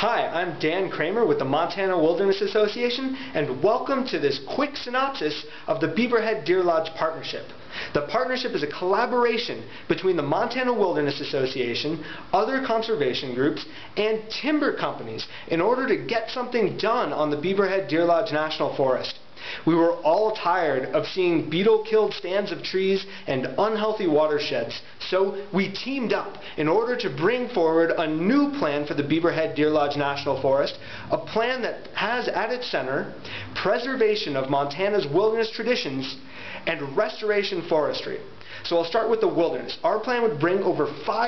Hi, I'm Dan Kramer with the Montana Wilderness Association, and welcome to this quick synopsis of the Beaverhead Deer Lodge Partnership. The partnership is a collaboration between the Montana Wilderness Association, other conservation groups, and timber companies in order to get something done on the Beaverhead Deer Lodge National Forest. We were all tired of seeing beetle-killed stands of trees and unhealthy watersheds, so we teamed up in order to bring forward a new plan for the Beaverhead Deer Lodge National Forest, a plan that has at its center preservation of Montana's wilderness traditions and restoration forestry. So I'll start with the wilderness. Our plan would bring over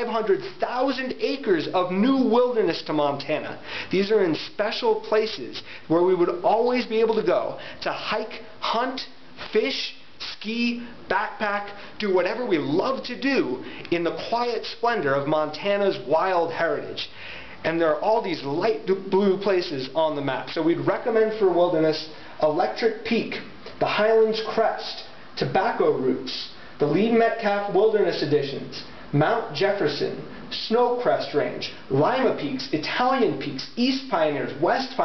500,000 acres of new wilderness to Montana. These are in special places where we would always be able to go to hike, hunt, fish, ski, backpack, do whatever we love to do in the quiet splendor of Montana's wild heritage. And there are all these light blue places on the map. So we'd recommend for wilderness Electric Peak, the Highlands Crest, Tobacco Roots, the Lee Metcalf Wilderness Editions, Mount Jefferson, Snowcrest Range, Lima Peaks, Italian Peaks, East Pioneers, West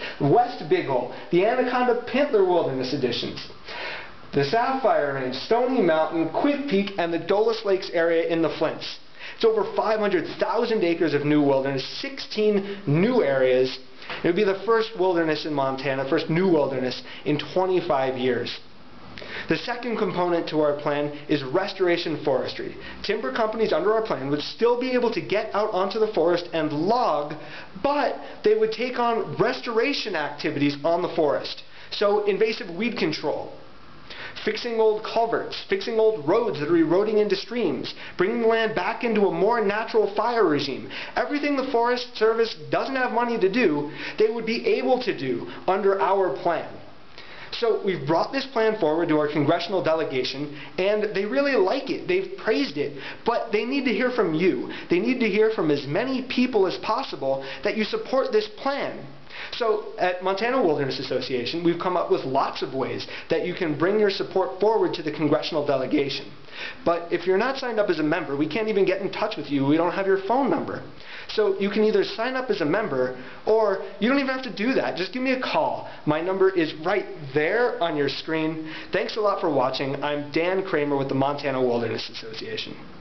Big Hole, the Anaconda Pintler Wilderness Editions, the Sapphire Range, Stony Mountain, Quid Peak, and the Dulles Lakes area in the Flints. It's over 500,000 acres of new wilderness, 16 new areas. It would be the first wilderness in Montana, first new wilderness in 25 years. The second component to our plan is restoration forestry. Timber companies under our plan would still be able to get out onto the forest and log, but they would take on restoration activities on the forest. So invasive weed control, fixing old culverts, fixing old roads that are eroding into streams, bringing the land back into a more natural fire regime. Everything the Forest Service doesn't have money to do, they would be able to do under our plan. So we've brought this plan forward to our congressional delegation, and they really like it. They've praised it, but they need to hear from you. They need to hear from as many people as possible that you support this plan. So at Montana Wilderness Association, we've come up with lots of ways that you can bring your support forward to the congressional delegation. But if you're not signed up as a member, we can't even get in touch with you. We don't have your phone number. So you can either sign up as a member, or you don't even have to do that. Just give me a call. My number is right there on your screen. Thanks a lot for watching. I'm Dan Kramer with the Montana Wilderness Association.